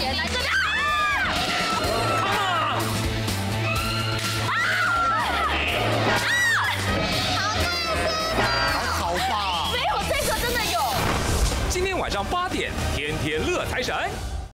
边，来这边。 好吧。 没有这个真的有。 今天晚上8点，天天乐财神。